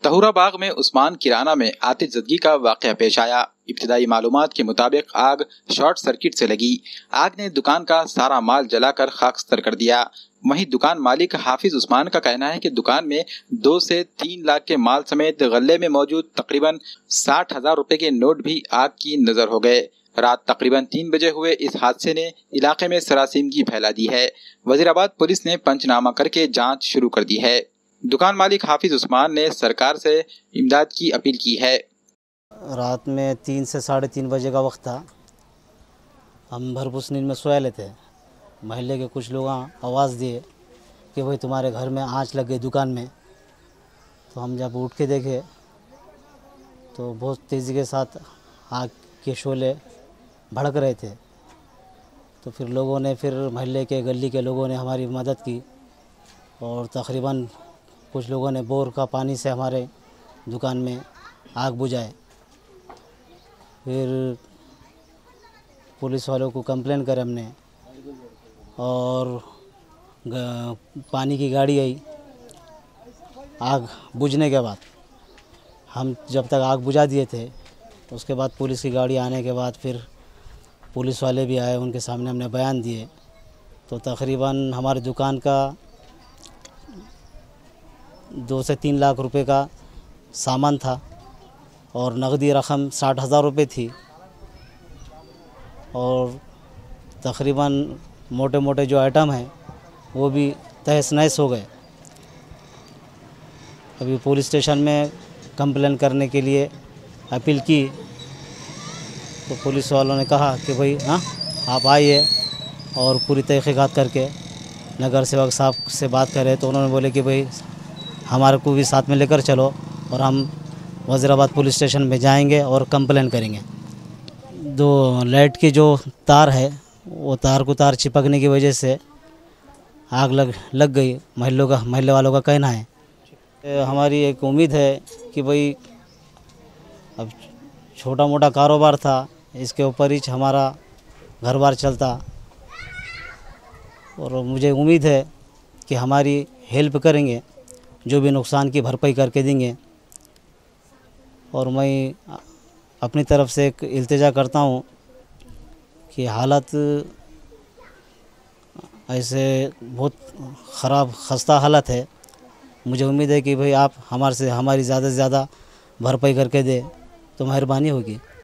तहुराबाग में उस्मान किराना में आतिशबाजी का वाकया पेश आया। इब्तिदाई मालूमात के मुताबिक आग शॉर्ट सर्किट से लगी। आग ने दुकान का सारा माल जलाकर खाकस्तर कर दिया। वहीं दुकान मालिक हाफिज उस्मान का कहना है कि दुकान में 2 से 3 लाख के माल समेत गल्ले में मौजूद तकरीबन 60,000 रुपए के नोट भी आग की नजर हो गए। रात तकरीबन 3 बजे हुए इस हादसे ने इलाके में सरासिमगी फैला दी है। वजीराबाद पुलिस ने पंचनामा करके जांच शुरू कर दी है। दुकान मालिक हाफिज उस्मान ने सरकार से इमदाद की अपील की है। रात में 3 से 3:30 बजे का वक्त था। हम भरपूर नींद में सोए ले थे। महल्ले के कुछ लोग आवाज़ दिए कि भाई तुम्हारे घर में आंच लग गई दुकान में। तो हम जब उठ के देखे तो बहुत तेज़ी के साथ आग के शोले भड़क रहे थे। तो फिर लोगों ने महल्ले के गली के लोगों ने हमारी मदद की और तकरीबन कुछ लोगों ने बोर का पानी से हमारे दुकान में आग बुझाए। फिर पुलिस वालों को कंप्लेन करे हमने और पानी की गाड़ी आई। आग बुझने के बाद हम जब तक आग बुझा दिए थे तो उसके बाद पुलिस की गाड़ी आने के बाद फिर पुलिस वाले भी आए, उनके सामने हमने बयान दिए। तो तकरीबन हमारी दुकान का 2 से 3 लाख रुपए का सामान था और नकदी रकम 60,000 रुपये थी और तकरीबन मोटे मोटे जो आइटम हैं वो भी तहस नहस हो गए। अभी पुलिस स्टेशन में कंप्लेन करने के लिए अपील की तो पुलिस वालों ने कहा कि भाई आप आइए और पूरी तहकीकात करके नगर सेवक साहब से बात करें। तो उन्होंने बोले कि भाई हमारे को भी साथ में लेकर चलो और हम वज़ीराबाद पुलिस स्टेशन में जाएंगे और कंप्लेन करेंगे। दो लाइट की जो तार है वो तार चिपकने की वजह से आग लग गई, महल्ले वालों का कहना है। हमारी एक उम्मीद है कि भाई अब छोटा मोटा कारोबार था, इसके ऊपर ही हमारा घर बार चलता और मुझे उम्मीद है कि हमारी हेल्प करेंगे, जो भी नुकसान की भरपाई करके देंगे। और मैं अपनी तरफ से एक इल्तिजा करता हूँ कि हालत ऐसे बहुत ख़राब खस्ता हालत है। मुझे उम्मीद है कि भाई आप हमारी ज़्यादा से ज़्यादा भरपाई करके दे तो मेहरबानी होगी।